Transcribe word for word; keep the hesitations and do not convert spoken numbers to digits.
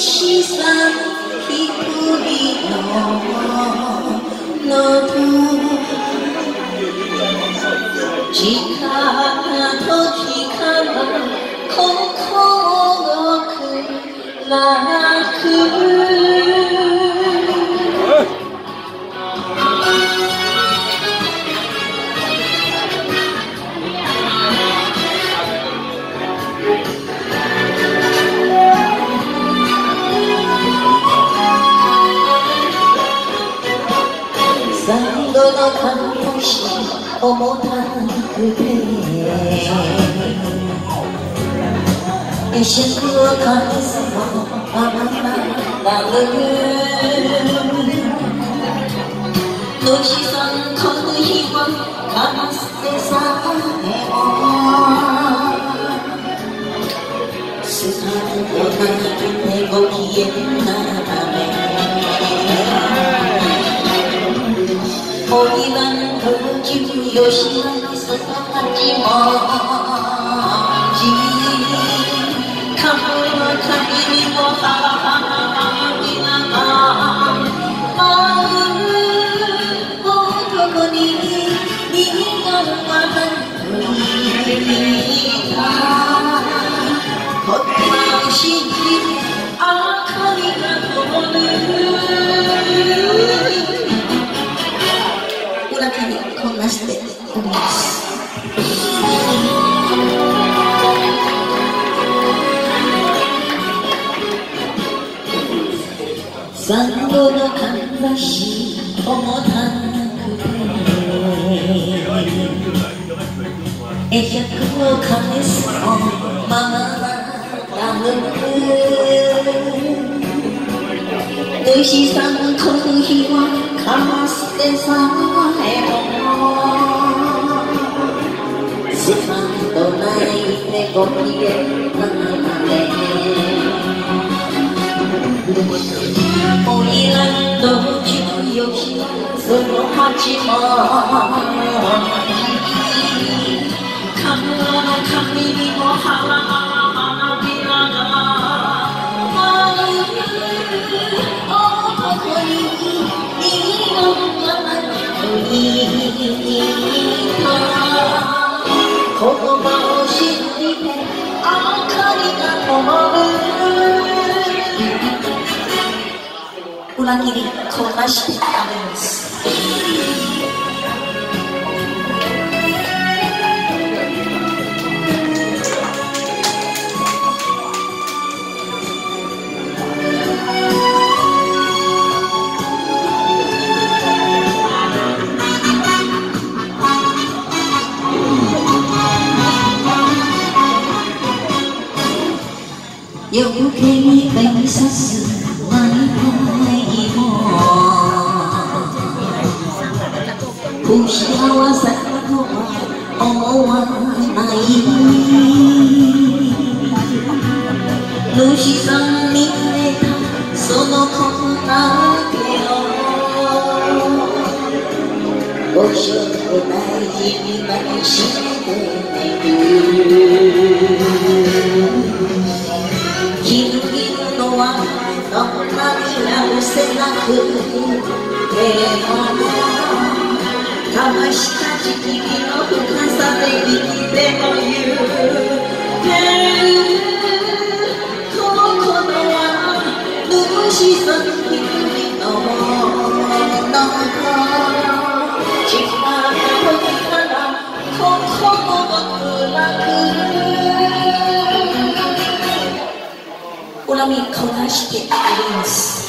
しさひくりののと時間と時間心くらく最後の看護師重たくて会釈を返すのままなる野地さんこの日はかすってさえもスタンド泣いてご機嫌なためお庭の十四時のその八文字顔の限りも花びらが舞う男に苦がといた言葉を信じ明かりが灯る裏手にこんなしております産後のかんざし重たくて会釈を返すのままなむ主さんこの日はかますてさえもスタンド泣いてご機嫌なまでおいらんと十四時その八文字顔の髪にも花びらが舞う男にいろんな言葉を信じて明かりが灯る裏切りこなしてあげます夜更けに連さすマイナイも不幸せと思わない主さんに得たそのことだけをご所大事に抱きしめている君のはどんなにやるせなくても交わした時期の深さで生きてもゆける心は主さん一人のもの時間と時から心が暗く恨みこなしてあります